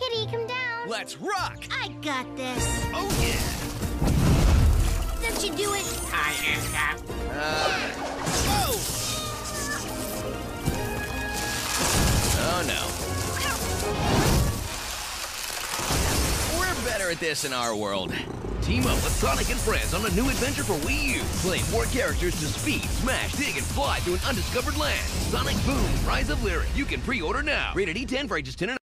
Diddy, come down. Let's rock! I got this. Oh, yeah! Don't you do it? Hi, Aircap. Whoa! Oh, no. We're better at this in our world. Team up with Sonic and friends on a new adventure for Wii U. Play 4 characters to speed, smash, dig, and fly through an undiscovered land. Sonic Boom, Rise of Lyric. You can pre-order now. Rated E10 for ages 10 and